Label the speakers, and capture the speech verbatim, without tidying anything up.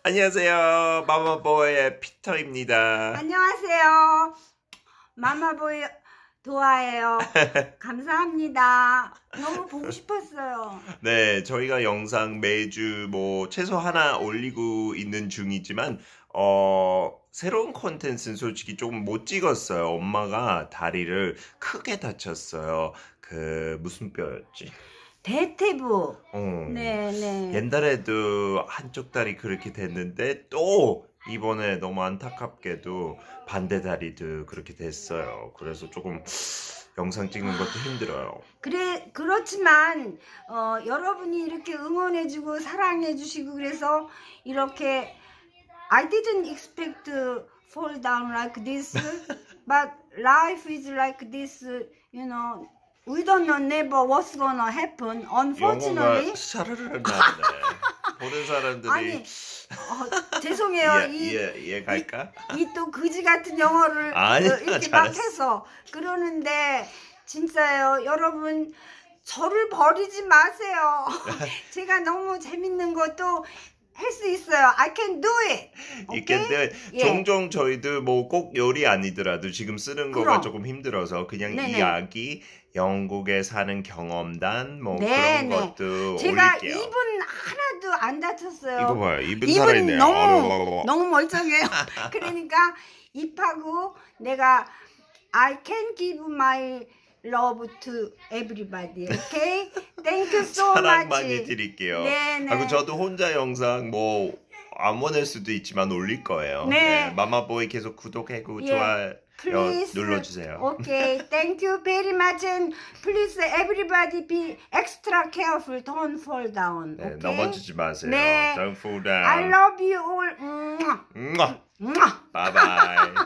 Speaker 1: 안녕하세요. 마마보이의 피터입니다.
Speaker 2: 안녕하세요. 마마보이 도아예요. 감사합니다. 너무 보고 싶었어요.
Speaker 1: 네, 저희가 영상 매주 뭐 최소 하나 올리고 있는 중이지만 어 새로운 콘텐츠는 솔직히 조금 못 찍었어요. 엄마가 다리를 크게 다쳤어요. 그 무슨 뼈였지?
Speaker 2: 대퇴부.
Speaker 1: 어.
Speaker 2: 네네.
Speaker 1: 옛날에도 한쪽 다리 그렇게 됐는데 또 이번에 너무 안타깝게도 반대 다리도 그렇게 됐어요. 그래서 조금 영상 찍는 것도 힘들어요.
Speaker 2: 그래 그렇지만 어, 여러분이 이렇게 응원해주고 사랑해주시고 그래서 이렇게 I didn't expect to fall down like this, but life is like this, you know. We don't know never what's gonna happen. Unfortunately.
Speaker 1: 영어가 샤르르 나네. 보는 사람들이
Speaker 2: 아니, 어, 죄송해요.
Speaker 1: 이해,
Speaker 2: 이,
Speaker 1: 이해, 이해 갈까?
Speaker 2: 이 또 그지 같은 영어를
Speaker 1: 아니,
Speaker 2: 어, 이렇게 막 해서 그러는데 진짜요. 여러분 저를 버리지 마세요. 제가 너무 재밌는 것도 할 수 있어요. I can do it.
Speaker 1: You can do it.
Speaker 2: 예.
Speaker 1: 종종 저희도 뭐 꼭 요리 아니더라도 지금 쓰는 거가
Speaker 2: 그럼.
Speaker 1: 조금 힘들어서 그냥
Speaker 2: 네네.
Speaker 1: 이야기, 영국에 사는 경험담 뭐
Speaker 2: 네네.
Speaker 1: 그런 것도
Speaker 2: 제가
Speaker 1: 올릴게요.
Speaker 2: 입은 하나도 안 다쳤어요.
Speaker 1: 이거 봐요. 입은
Speaker 2: 입은
Speaker 1: 살아있네요.
Speaker 2: 너무 너무 멀쩡해요. 그러니까 입하고 내가 I can give my love to everybody. Okay? Thank you so
Speaker 1: 사랑
Speaker 2: much.
Speaker 1: 많이 드릴게요.
Speaker 2: 네네.
Speaker 1: 그리고 저도 혼자 영상 뭐 안 보낼 수도 있지만 올릴 거예요.
Speaker 2: 네.
Speaker 1: 네, 마마보이 계속 구독하고
Speaker 2: 예.
Speaker 1: 좋아요
Speaker 2: Please.
Speaker 1: 눌러주세요.
Speaker 2: Okay. Thank you very much. And please everybody be extra careful. Don't fall down.
Speaker 1: 네,
Speaker 2: Okay?
Speaker 1: 넘어지지 마세요.
Speaker 2: 네.
Speaker 1: Don't fall down.
Speaker 2: I love you all. 음.
Speaker 1: 음.
Speaker 2: 음.
Speaker 1: Bye bye.